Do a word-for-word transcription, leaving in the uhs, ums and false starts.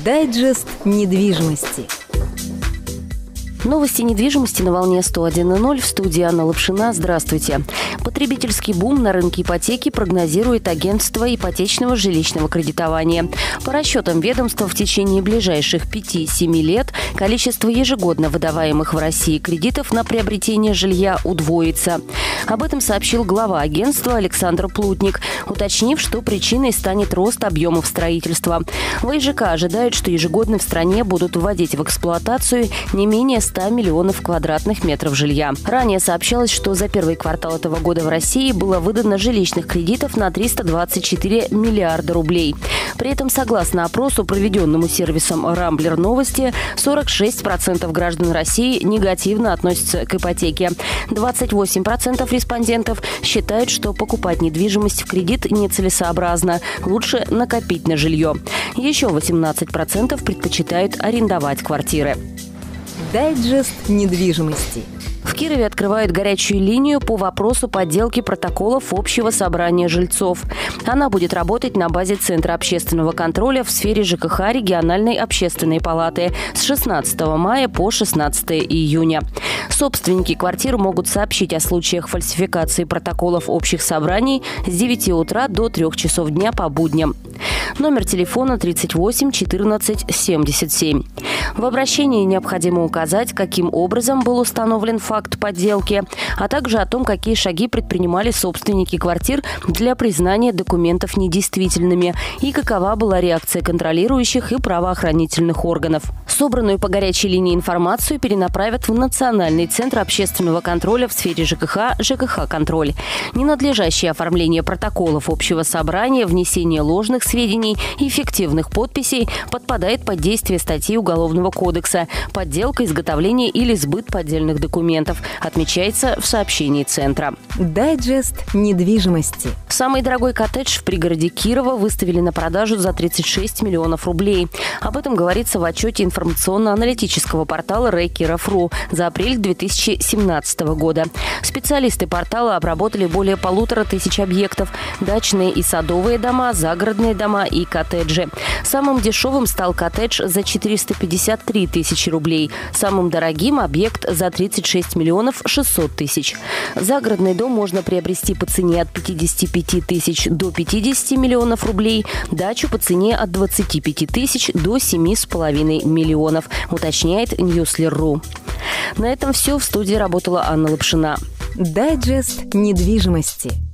Дайджест недвижимости. Новости недвижимости на волне сто один и ноль. В студии Анна Лапшина. Здравствуйте. Потребительский бум на рынке ипотеки прогнозирует агентство ипотечного жилищного кредитования. По расчетам ведомства, в течение ближайших пяти-семи лет количество ежегодно выдаваемых в России кредитов на приобретение жилья удвоится. Об этом сообщил глава агентства Александр Плутник, уточнив, что причиной станет рост объемов строительства. В ИЖК ожидают, что ежегодно в стране будут вводить в эксплуатацию не менее ста миллионов квадратных метров жилья. Ранее сообщалось, что за первый квартал этого года в России было выдано жилищных кредитов на триста двадцать четыре миллиарда рублей. При этом, согласно опросу, проведенному сервисом «Рамблер Новости», сорок шесть процентов граждан России негативно относятся к ипотеке. двадцать восемь процентов респондентов считают, что покупать недвижимость в кредит нецелесообразно. Лучше накопить на жилье. Еще восемнадцать процентов предпочитают арендовать квартиры. Дайджест недвижимости. В Кирове открывают горячую линию по вопросу подделки протоколов общего собрания жильцов. Она будет работать на базе Центра общественного контроля в сфере ЖКХ региональной общественной палаты с шестнадцатого мая по шестнадцатое июня. Собственники квартир могут сообщить о случаях фальсификации протоколов общих собраний с девяти утра до трёх часов дня по будням. Номер телефона тридцать восемь четырнадцать семьдесят семь. В обращении необходимо указать, каким образом был установлен факт подделки, а также о том, какие шаги предпринимали собственники квартир для признания документов недействительными и какова была реакция контролирующих и правоохранительных органов. Собранную по горячей линии информацию перенаправят в Национальный центр общественного контроля в сфере ЖКХ «ЖКХ-контроль». Ненадлежащее оформление протоколов общего собрания, внесение ложных сведений и фиктивных подписей подпадает под действие статьи Уголовного кодекса «Подделка, изготовление или сбыт поддельных документов», отмечается в сообщении Центра. Дайджест недвижимости. Самый дорогой коттедж в пригороде Кирова выставили на продажу за тридцать шесть миллионов рублей. Об этом говорится в отчете информационно-аналитического портала РЭ-Киров.ру за апрель две тысячи семнадцатого года. Специалисты портала обработали более полутора тысяч объектов – дачные и садовые дома, загородные дома и коттеджи. Самым дешевым стал коттедж за четыреста пятьдесят три тысячи рублей. Самым дорогим – объект за тридцать шесть миллионов шестьсот тысяч. Загородный дом можно приобрести по цене от пятидесяти пяти тысяч до пятидесяти миллионов рублей, дачу по цене от двадцати пяти тысяч до семи с половиной миллионов, уточняет Ньюслер точка ру. На этом все. В студии работала Анна Лапшина. Дайджест недвижимости.